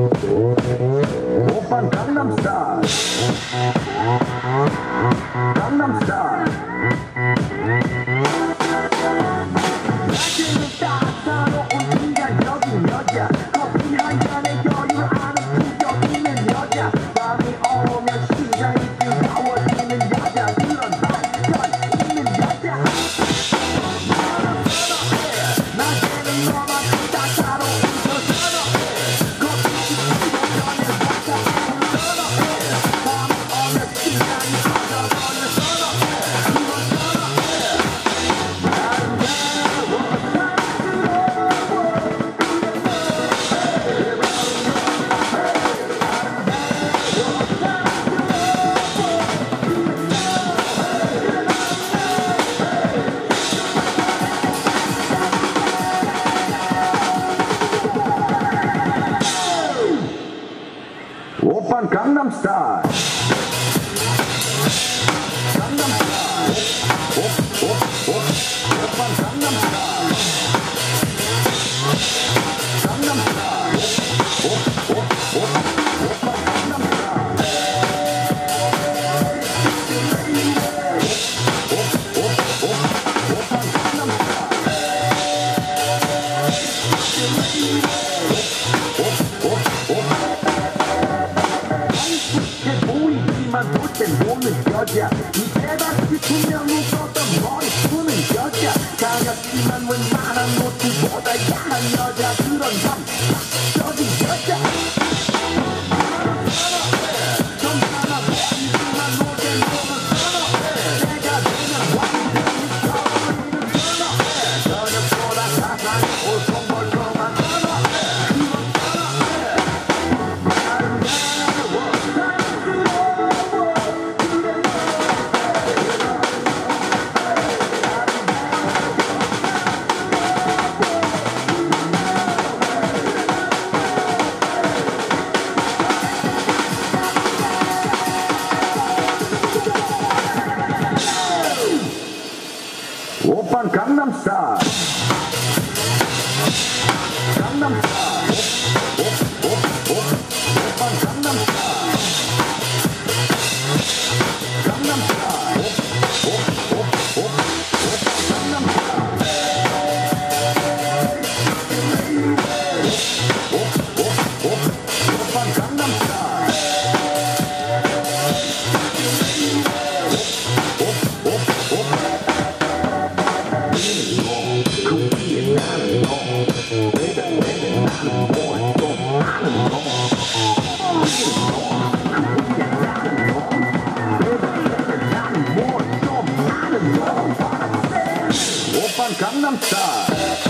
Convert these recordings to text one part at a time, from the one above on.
오빤 강남스타일 강남스타일 낮에는 따사로운 인간적인 여자 커피 한 잔에 여유를 아는 품격 있는 여자 밤이 오면 시간이 뜨거워지는 여자 그런 반전 있는 여자 나는 선호해 낮에는 너만큼 따사로운 저 선호해 커피 시키기 전에 와사비를 선호해 밤이 오면 시간이 터져버려 선호해 그건 선호해 오빤 강남스타일 강남스타일 오빤 강남스타일 강남스타일 오빤 강남스타일 오빤 익숙해 보이지만 볼땐 모르는 여자 이 대박이 분명 웃었던 머리 푸는 여자 가볍지만 웬만한 모습보다 야한 여자 그런 감각적인 여자 나는 선호해 점잖아 보이지만 노잼 몸은 선호해 내가 되면 완전히 떠버리는 선호해 저녁보다 가상이 올통벌통한 선호해 그건 선호해 오빤 강남스타일 강남스타일 오빤 강남스타일 강남스타일 오빤 강남스타일 그 위에 나는 너 내가 나는 뭘좀 아는 너 그 위에 나는 너 내가 나는 뭘좀 아는 너 오빤 강남스타일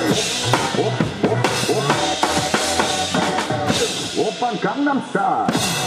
오빤 강남스타일